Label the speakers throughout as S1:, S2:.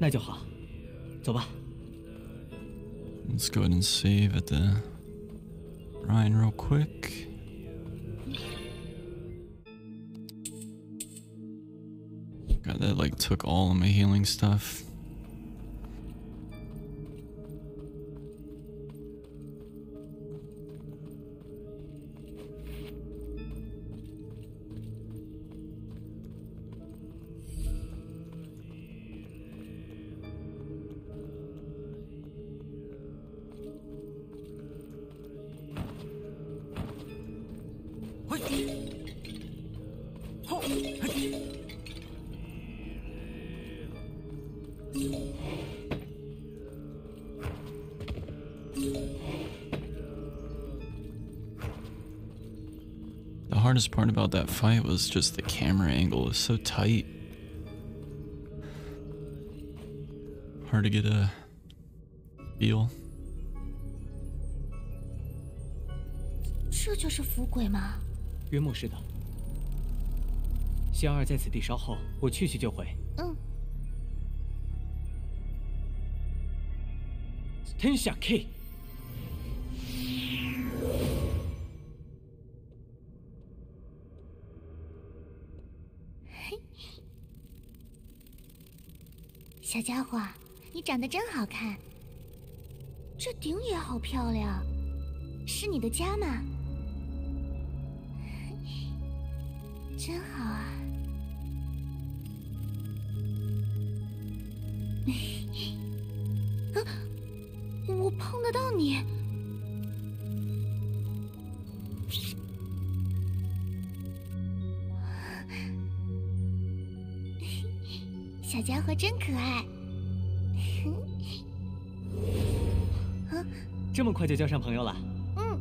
S1: 那就好，走吧。
S2: Let's go ahead and save at the Ryan real quick. God, that like took all of my healing stuff. The hardest part about that fight was just the camera angle is so tight. Hard to get a feel.
S3: 这就是符鬼吗？
S1: 约莫是的。香儿在此地稍后，我去就回。
S3: 嗯。
S1: 天下 K。
S3: 小家伙，你长得真好看。这顶也好漂亮，是你的家吗？真好啊！啊，我碰得到你。小家伙真可爱。
S1: 这么快就交上朋友了？
S3: 嗯。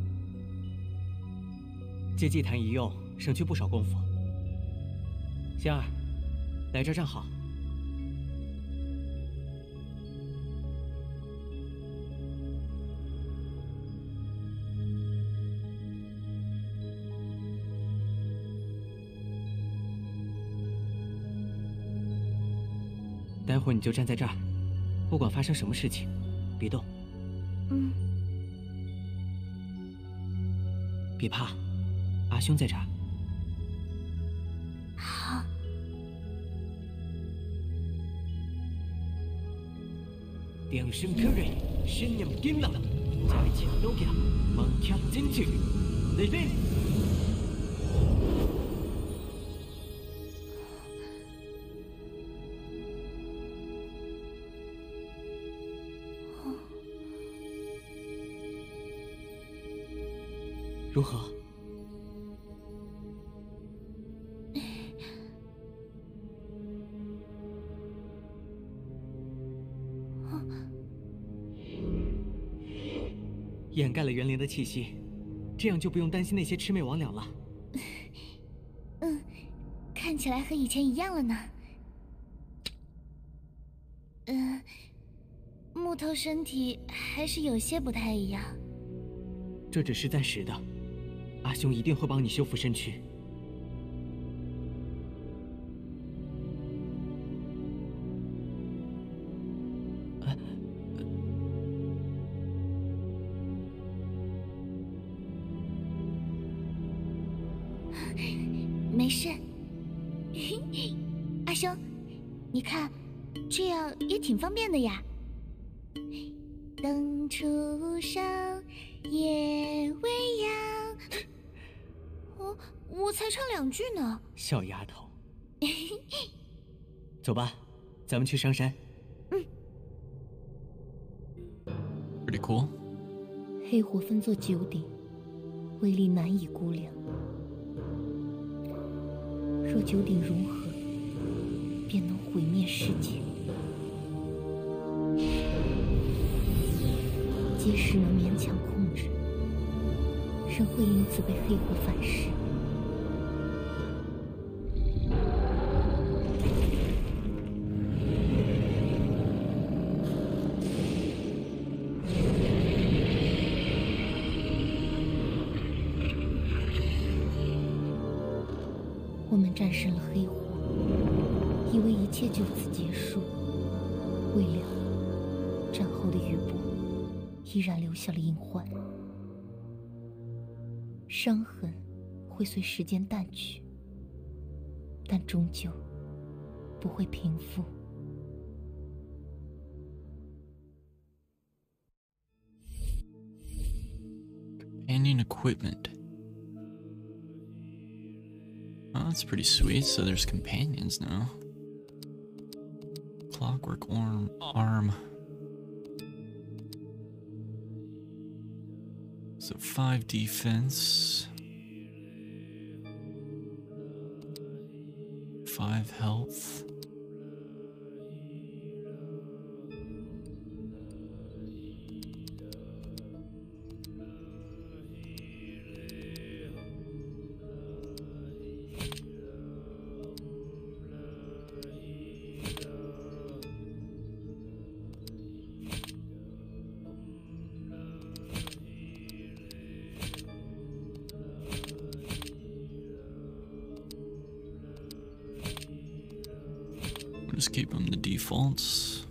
S1: 借祭坛一用，省去不少功夫。仙儿，来这儿站好。待会儿你就站在这儿，不管发生什么事情，别动。
S3: 嗯。
S1: 别怕，阿兄在这儿。
S3: 好。
S1: 定身可瑞，神念金狼，在前路下，猛强进去，来宾。 如何？掩盖了园林的气息，这样就不用担心那些魑魅魍魉了。
S3: 嗯，看起来和以前一样了呢。木头身体还是有些不太一样。
S1: 这只是暂时的。 阿兄一定会帮你修复身躯。
S3: 没事。阿兄，你看，这样也挺方便的呀。灯初上，夜未央。 我才唱2句呢，
S1: 小丫头。走吧，咱们去上山。
S3: 嗯。
S2: Pretty cool。
S3: 黑火分作9鼎，威力难以估量。若9鼎融合，便能毁灭世界。即使能勉强控制，仍会因此被黑火反噬。 我们战胜了黑火，以为一切就此结束。
S4: 未料，战后的余波依然留下了隐患，伤痕会随时间淡去，但终究不会平复。
S2: Companion equipment. Oh, that's pretty sweet. So there's companions now. Clockwork arm. So 5 defense. 5 health. Just keep them the defaults.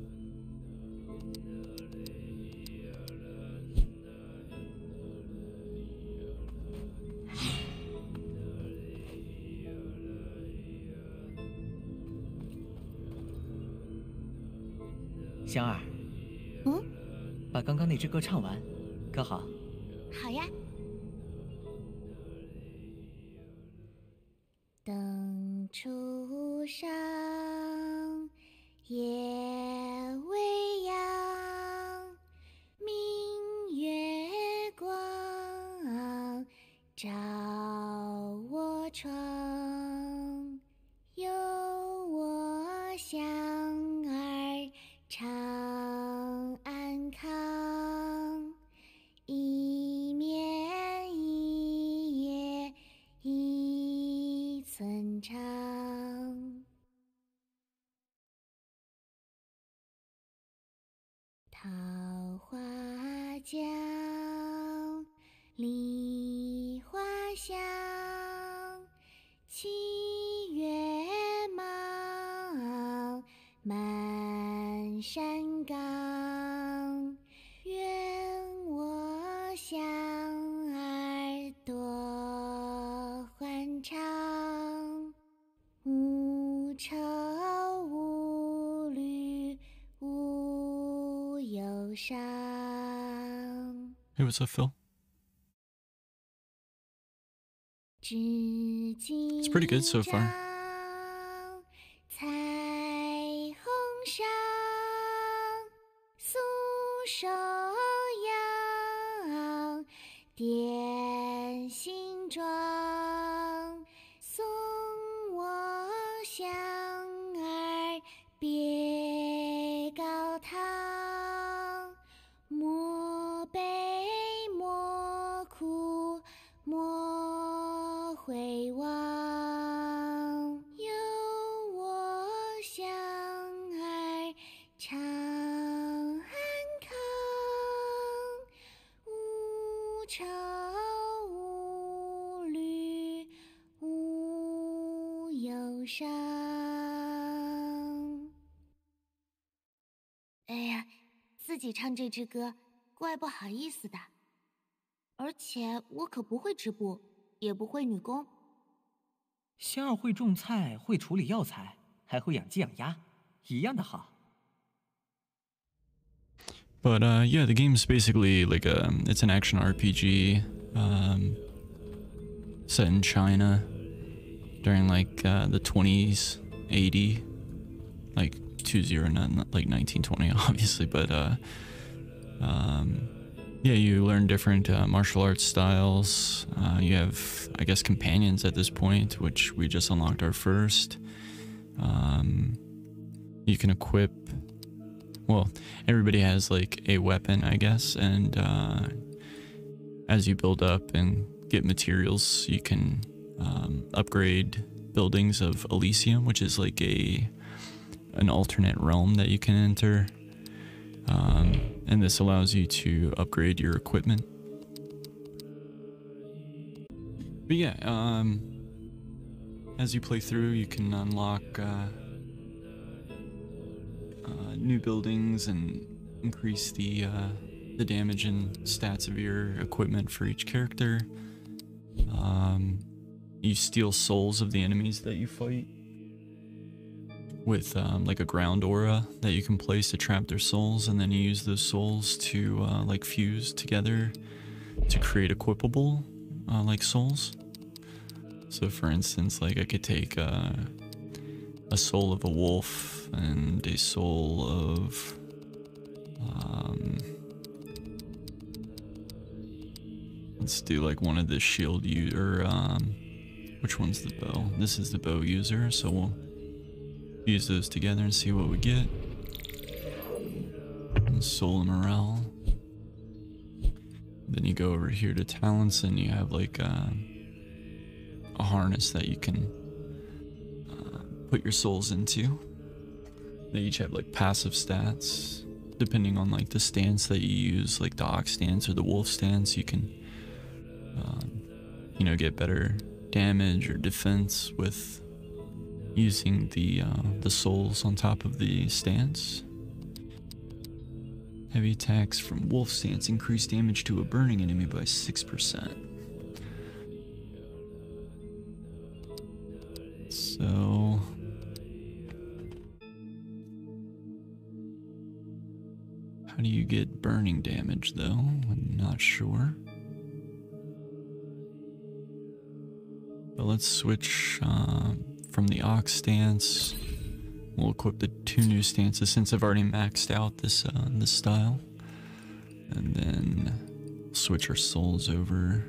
S1: “香儿，把刚刚那支歌唱完，可好？”“
S3: 好呀。”灯初上，夜未央，明月光照我窗，有我香儿常安康，一眠一夜一寸长。桃花江，梨花香，七月忙，满山岗。愿我香儿多欢畅，无愁无虑无忧伤。
S2: Hey, what's up, Phil?
S3: It's
S2: pretty good so far.
S3: 彩虹上，素手扬，点心装，送我香儿别高堂，莫悲莫哭莫回望，有我香儿常安康，无愁无虑无忧伤。哎呀，自己唱这支歌，怪不好意思的。而且我可不会织布，也不会女工。
S1: 香儿会种菜，会处理药材，还会养鸡养鸭，一样的好。
S2: But yeah, the game's basically like it's an action RPG set in China during like the 20s, 80, like 20, not like 1920 obviously, but yeah, you learn different martial arts styles. You have, I guess, companions at this point, which we just unlocked our first. You can equip, well, everybody has like a weapon, I guess, and as you build up and get materials, you can upgrade buildings of Elysium, which is like an alternate realm that you can enter. And this allows you to upgrade your equipment. But yeah, as you play through, you can unlock new buildings and increase the damage and stats of your equipment for each character. You steal souls of the enemies that you fight with like a ground aura that you can place to trap their souls, and then you use those souls to like fuse together to create equipable like souls. So for instance, like I could take a soul of a wolf and a soul of let's do like one of the shield which one's the bow? This is the bow user, so we'll use those together and see what we get. And soul and morale. Then you go over here to talents and you have like a harness that you can put your souls into. They each have like passive stats depending on like the stance that you use, like the ox stance or the wolf stance. You can you know, get better damage or defense with using the souls on top of the stance. Heavy attacks from wolf stance increase damage to a burning enemy by 6%. So how do you get burning damage though? I'm not sure. But let's switch from the ox stance. We'll equip the 2 new stances since I've already maxed out this this style, and then switch our souls over.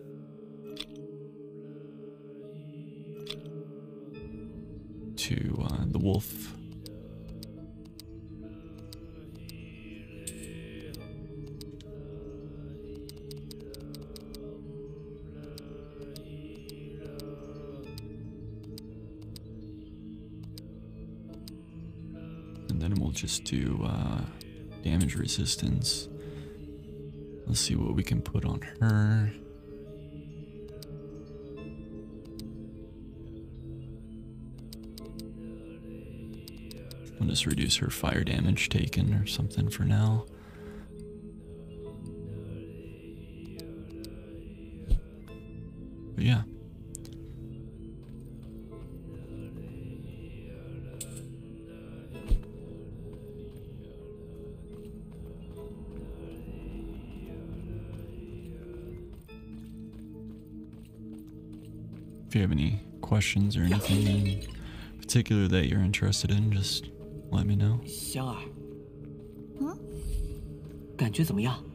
S2: To the wolf. And then we'll just do damage resistance. Let's see what we can put on her. We'll just reduce her fire damage taken or something for now. But yeah. If you have any questions or anything in particular that you're interested in, just let me know.
S1: 香儿，感觉怎么样？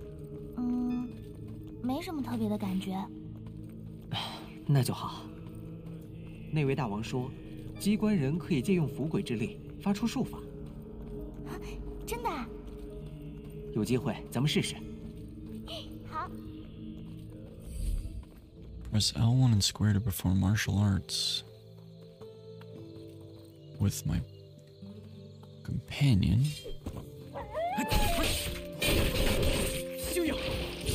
S3: 没什么特别的感觉。
S1: 那就好。那位大王说，机关人可以借用符鬼之力发出术法。
S3: 真的啊？
S1: 有机会咱们试试。
S3: 好。
S2: Press L1 and square to perform martial arts with my companion.
S1: 修养。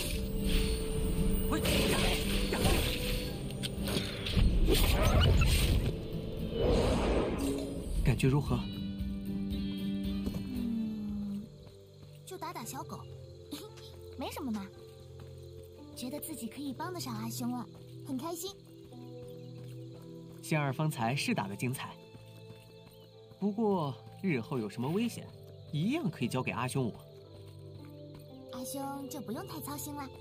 S1: 感觉如何？
S3: 就打打小狗，没什么嘛。觉得自己可以帮得上阿兄了，很开心。
S1: 仙儿方才是打得精彩，不过日后有什么危险，一样可以交给阿兄我。
S3: 阿兄就不用太操心了。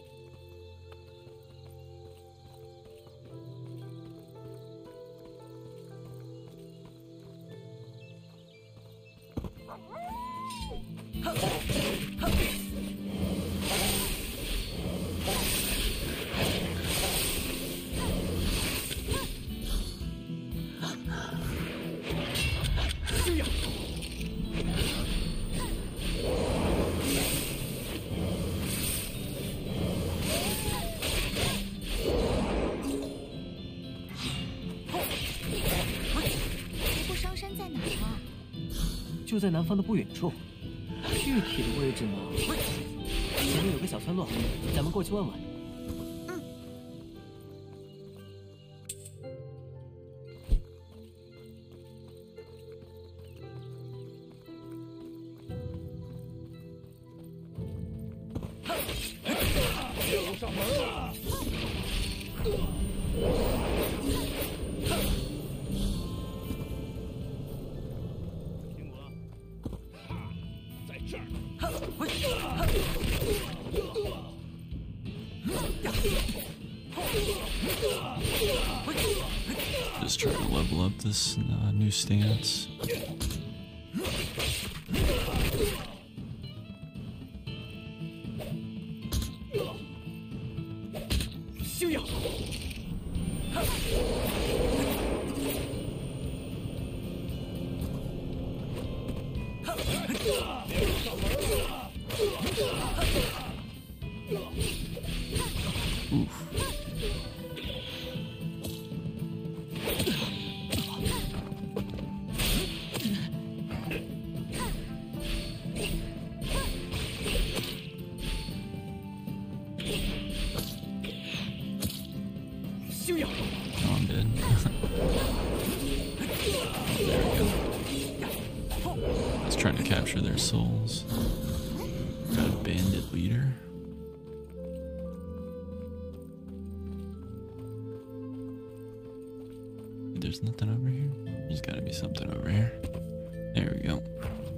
S1: 就在南方的不远处，具体的位置呢？前面有个小村落，咱们过去问问。
S2: Just trying to level up this new stance.
S1: 休养。休养。
S2: Oh, I'm dead. There we go. I was trying to capture their souls. Got a bandit leader. There's nothing over here. There's gotta be something over here. There we go.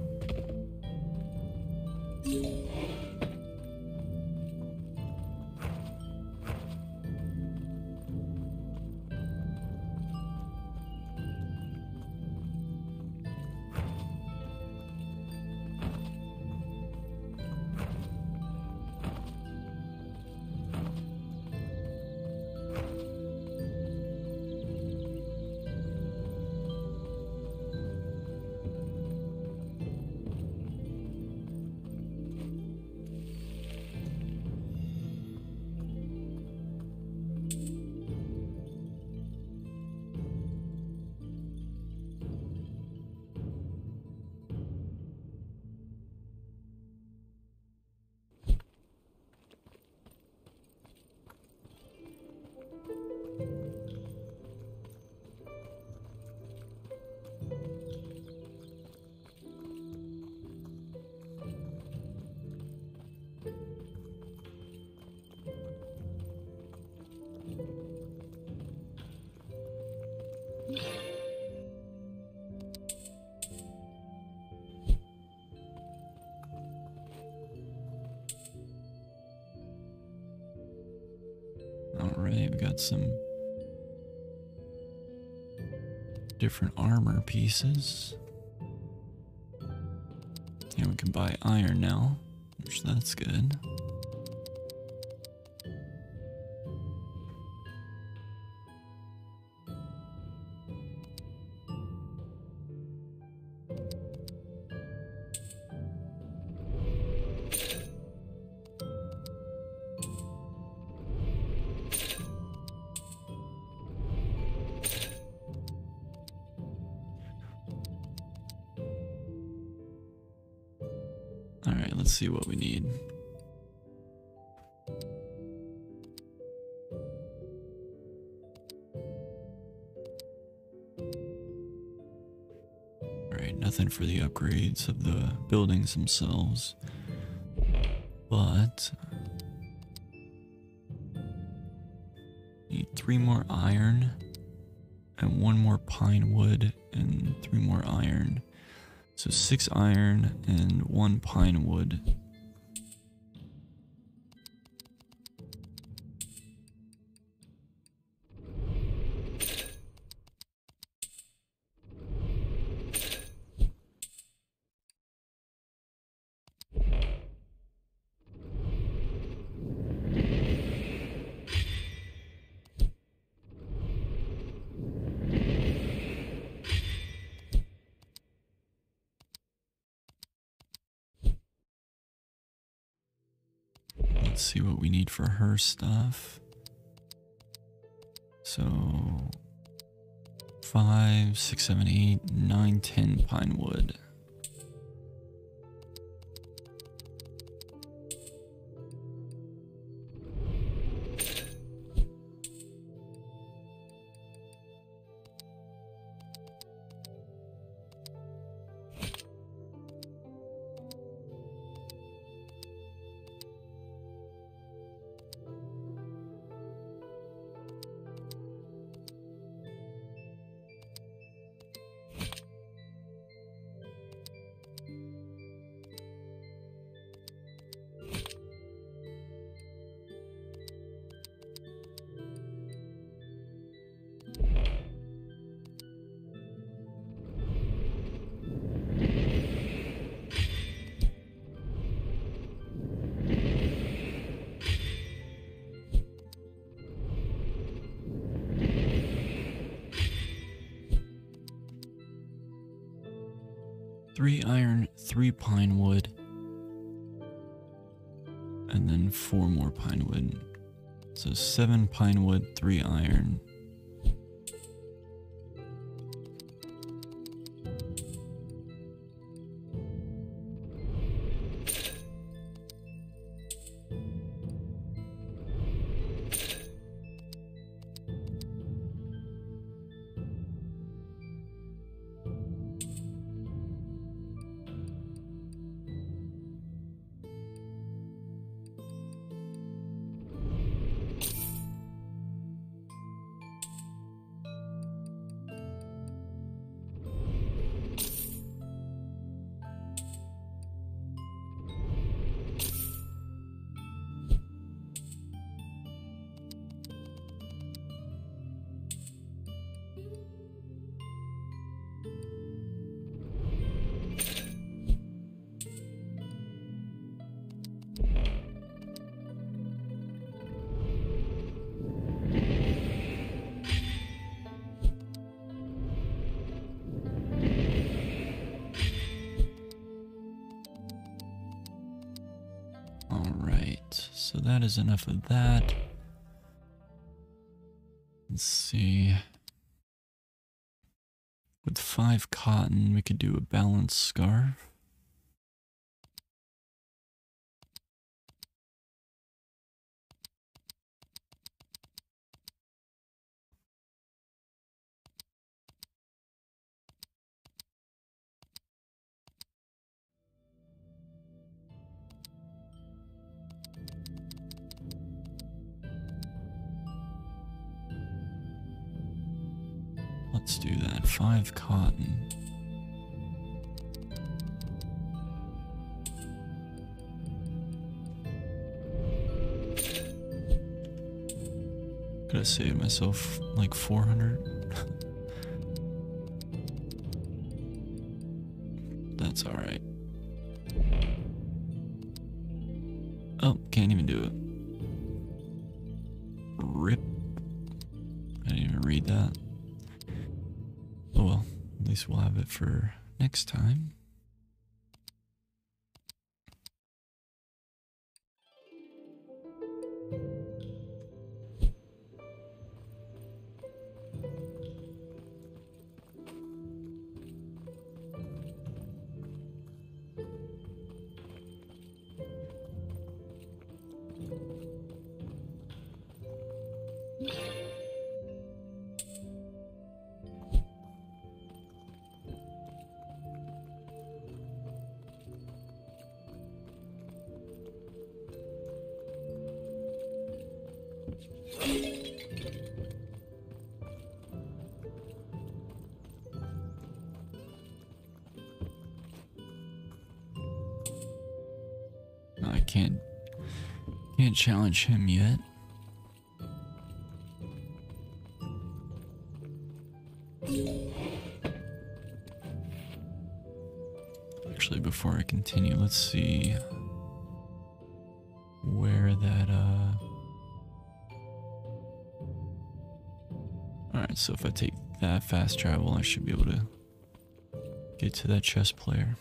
S2: Alright, we got some different armor pieces. And we can buy iron now, which that's good. Alright, let's see what we need. Alright, nothing for the upgrades of the buildings themselves. But need 3 more iron and 1 more pine wood and 3 more iron. So 6 iron and 1 pine wood. Let's see what we need for her stuff. So 5, 6, 7, 8, 9, 10 pine wood. 3 iron, 3 pine wood, and then 4 more pine wood. So 7 pine wood, 3 iron. So that is enough of that. Let's see. With 5 cotton, we could do a balanced scarf. Let's do that. 5 cotton. Could have saved myself like 400. That's alright. Oh, can't even do it. Rip. I didn't even read that. Oh well, at least we'll have it for next time. I can't challenge him yet. Actually, before I continue, let's see where that Alright, so if I take that fast travel, I should be able to get to that chess player.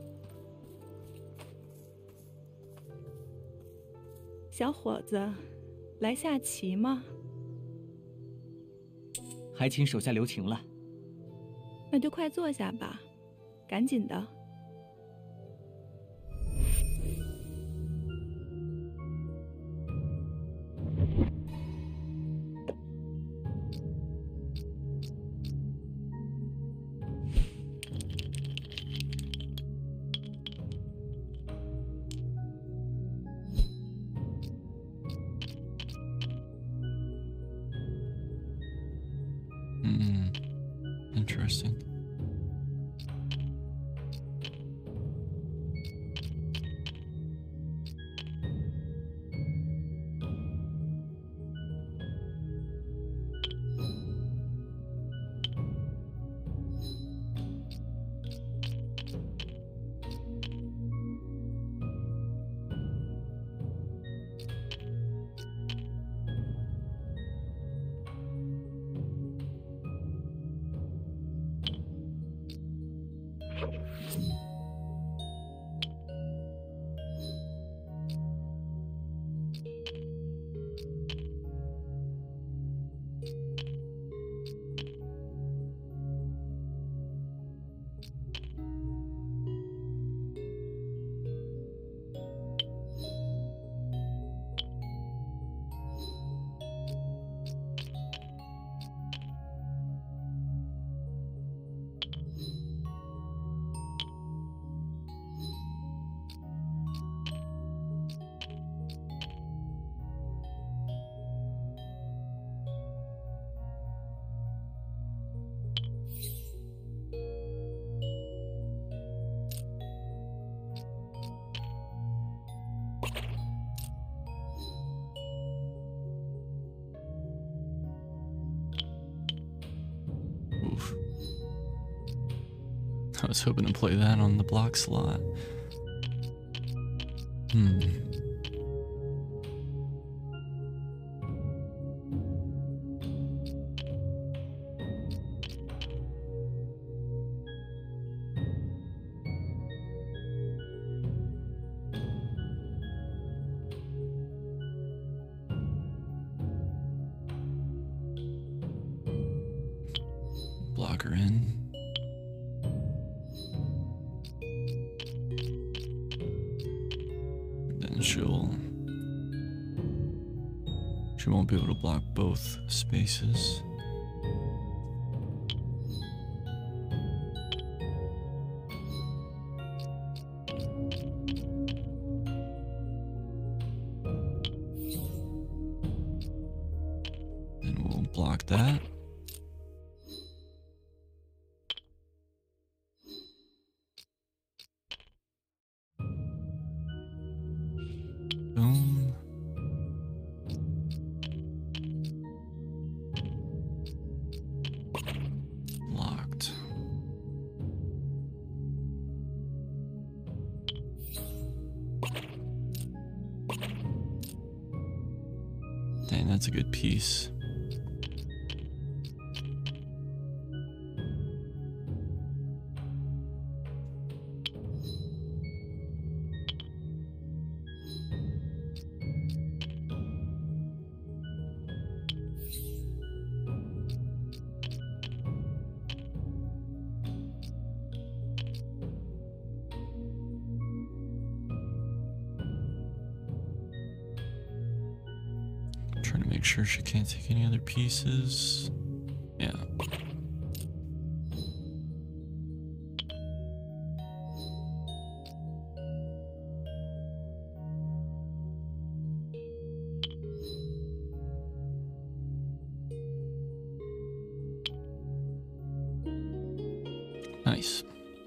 S5: 小伙子， 来下棋吗？
S1: 还请手下留情了。
S5: 那就快坐下吧，赶紧的。
S2: Interesting. Oof. I was hoping to play that on the block slot. Block her in. Then she won't be able to block both spaces. Then we'll block that. Boom. Locked. Dang, that's a good piece. Trying to make sure she can't take any other pieces. Yeah. Nice.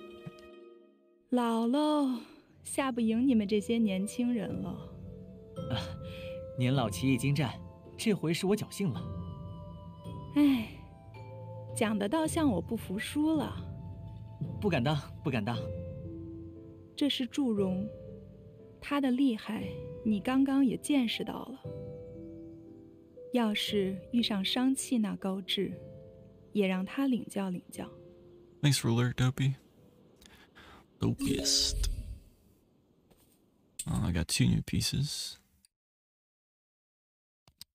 S5: 老喽，下不赢你们这些年轻人了。
S1: 年老棋艺精湛，这回是我侥幸了。
S5: 哎，讲的倒像我不服输了。
S1: 不敢当，不敢当。
S5: 这是祝融，他的厉害，你刚刚也见识到了。要是遇上商气那高智，也让他领教领教。
S2: Thanks for alert, Dopey. Dopiest. I got 2 new pieces.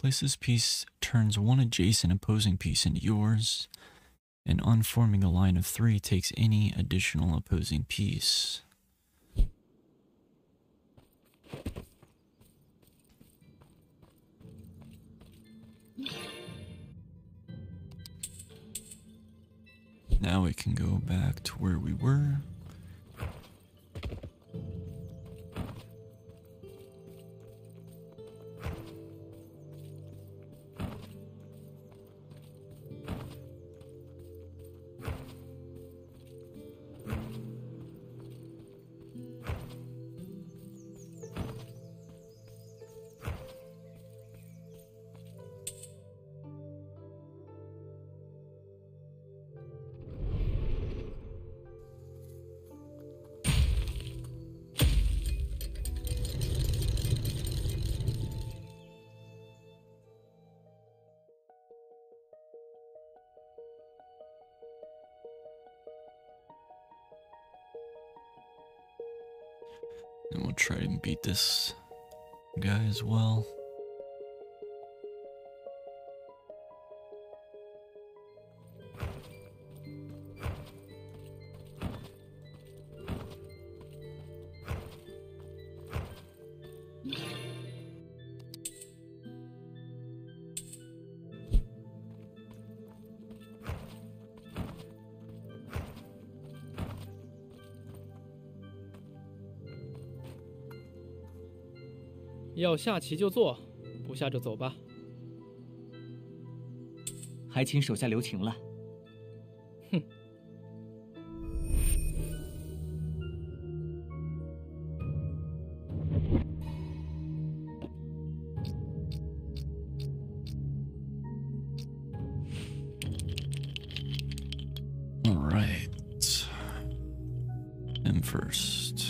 S2: Place this piece turns one adjacent opposing piece into yours, and on forming a line of 3 takes any additional opposing piece. Now we can go back to where we were. And we'll try and beat this guy as well.
S6: 要下棋就坐，不下就走吧。
S1: 还请手下留情了。
S6: 哼。
S2: All right. Him first.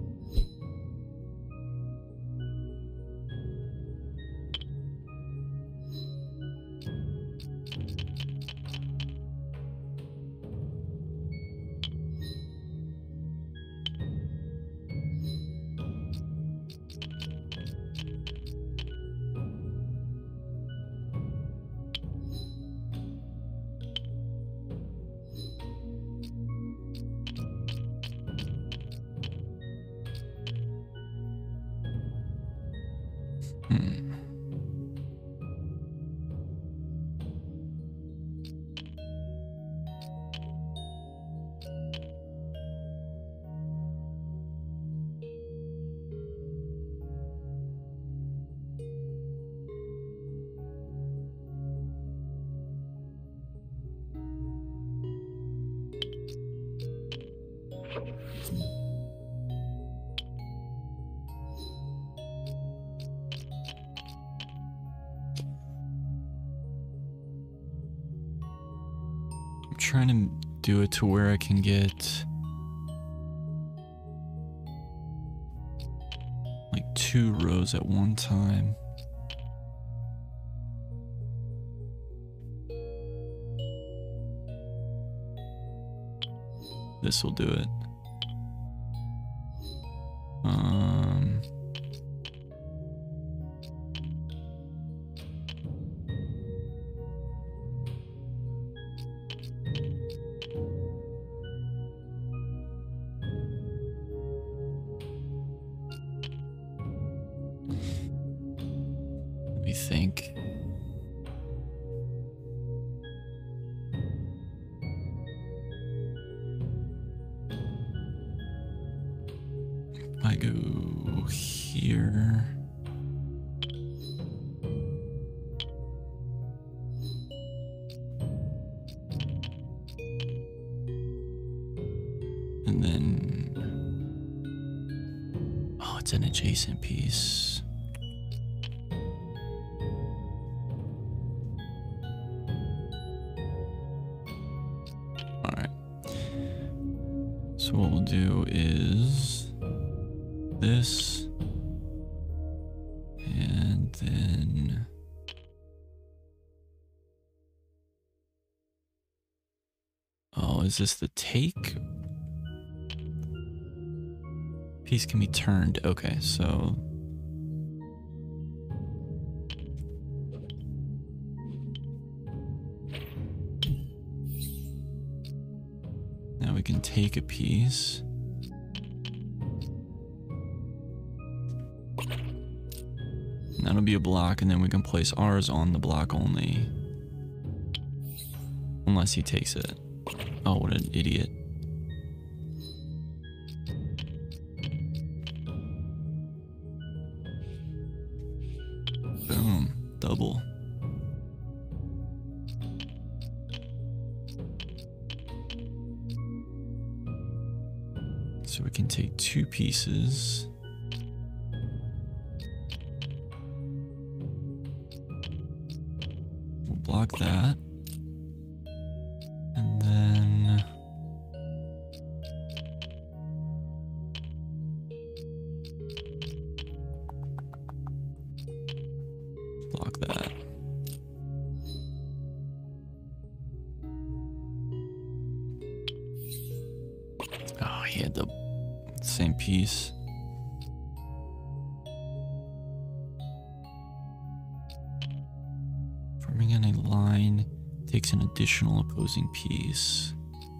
S2: Trying to do it to where I can get like 2 rows at one time. This will do it. Let me think. I go here. And then, oh, it's an adjacent piece. All right. So what we'll do is this, and then oh, is this the take? Piece can be turned. Okay, so Now we can take a piece. And that'll be a block, and then we can place ours on the block only. Unless he takes it. Oh, what an idiot. Boom. Double. So we can take 2 pieces. We'll block that. And then block that. Oh, he had the same piece. Forming in a line takes an additional opposing piece.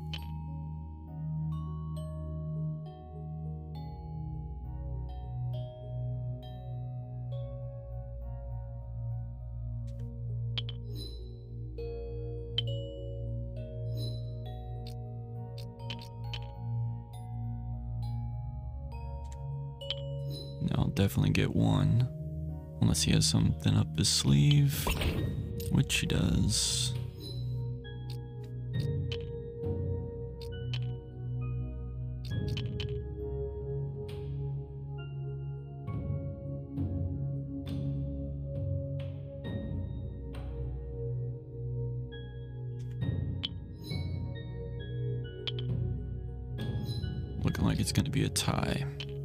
S2: No, I'll definitely get 1. Unless he has something up his sleeve, which he does. Looking like it's going to be a tie.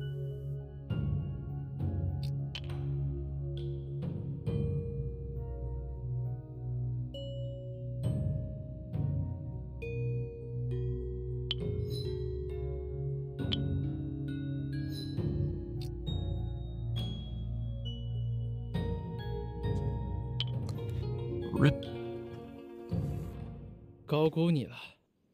S2: Rip.
S6: 高估你了。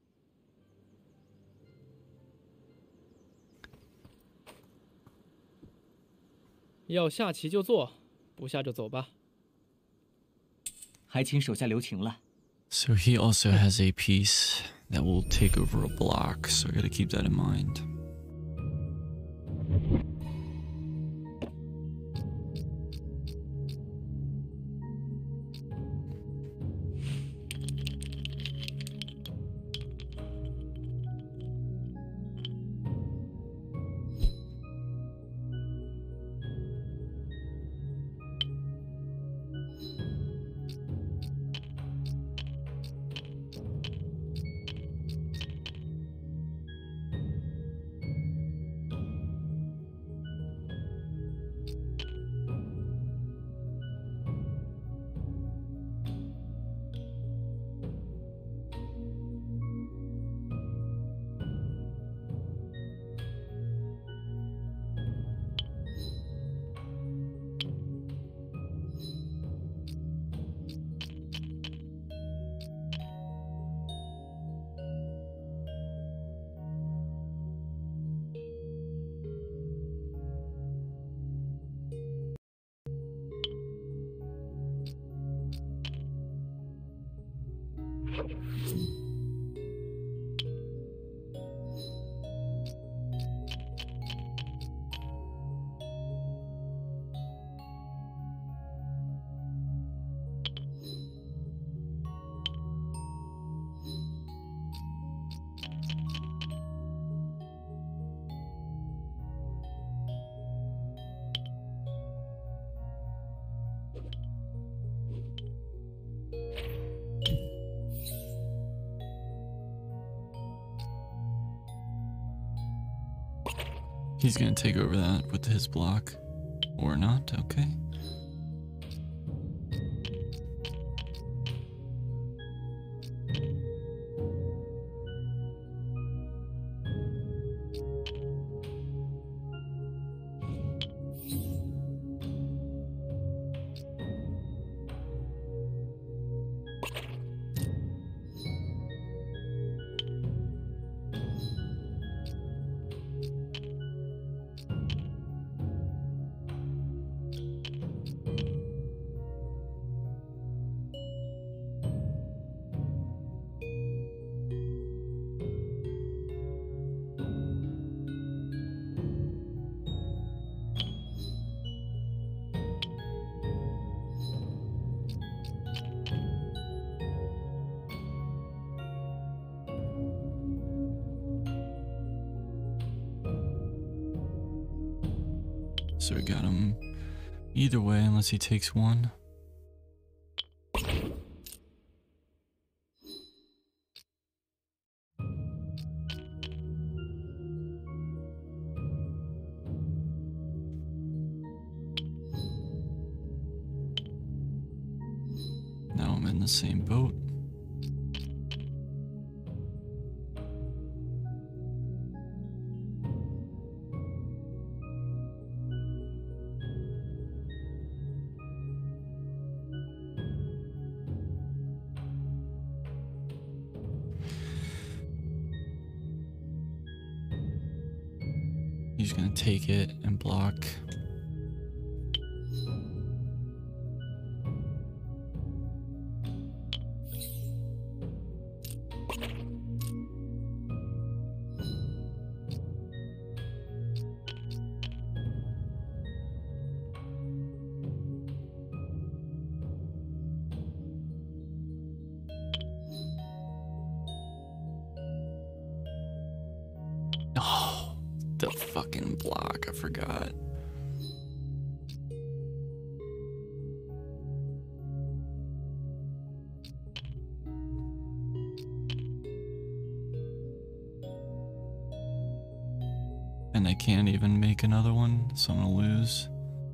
S6: 要下棋就做，不下就走吧。
S1: 还请手下留情了。
S2: So he also has a piece that will take over a block, so I gotta keep that in mind. He's gonna take over that with his block. Or not, okay. so we got him either way unless he takes one. Now I'm in the same boat. He's gonna take it and block. Oh, the fucking block, I forgot. And I can't even make another one, so I'm gonna lose.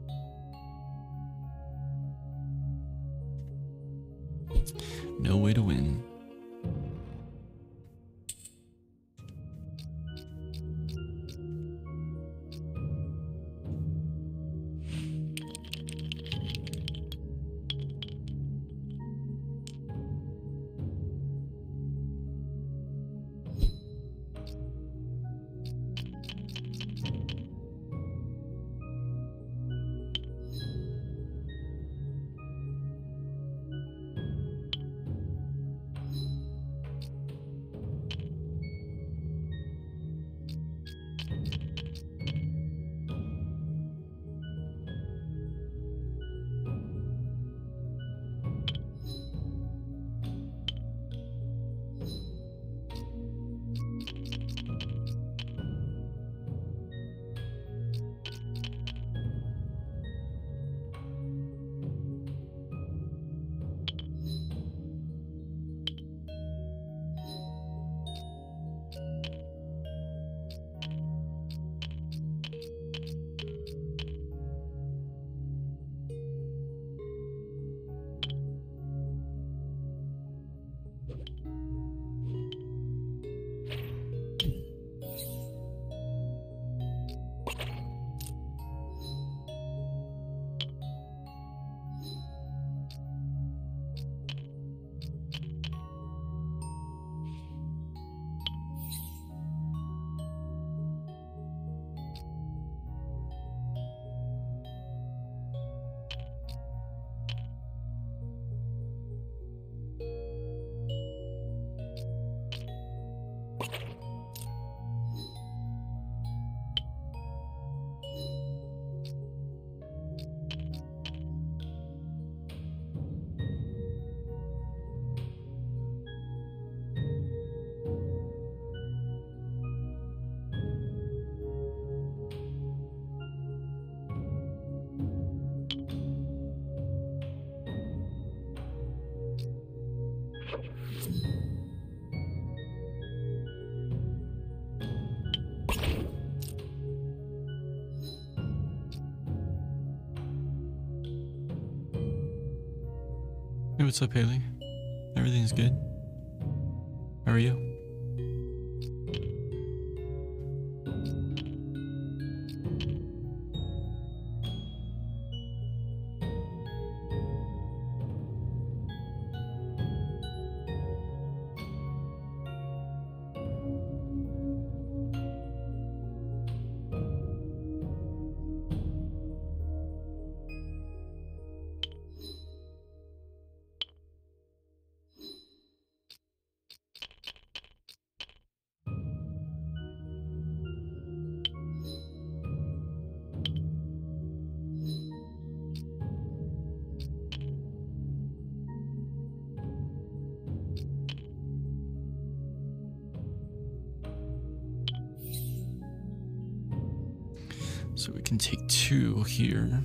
S2: No way to win. Hey, what's up, Haley? Everything's good? How are you? So we can take 2 here.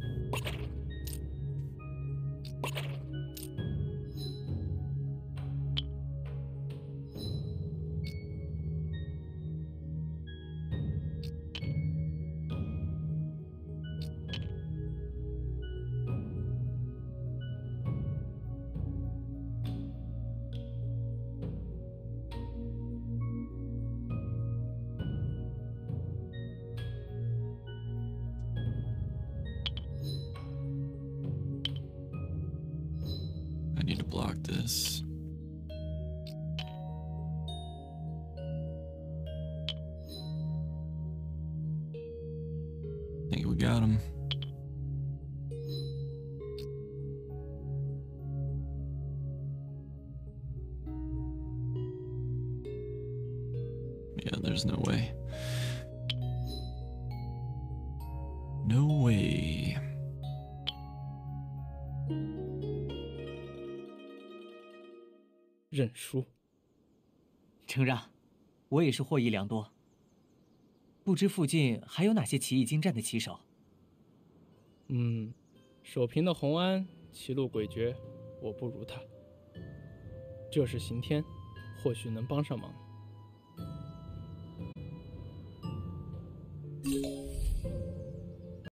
S2: I need to block this. I think we got him. Yeah, there's no way. No way.
S6: 认输。
S1: 承让，我也是获益良多。不知附近还有哪些棋艺精湛的棋手？
S6: 守平的洪安棋路诡谲，我不如他。这是刑天，或许能帮上忙。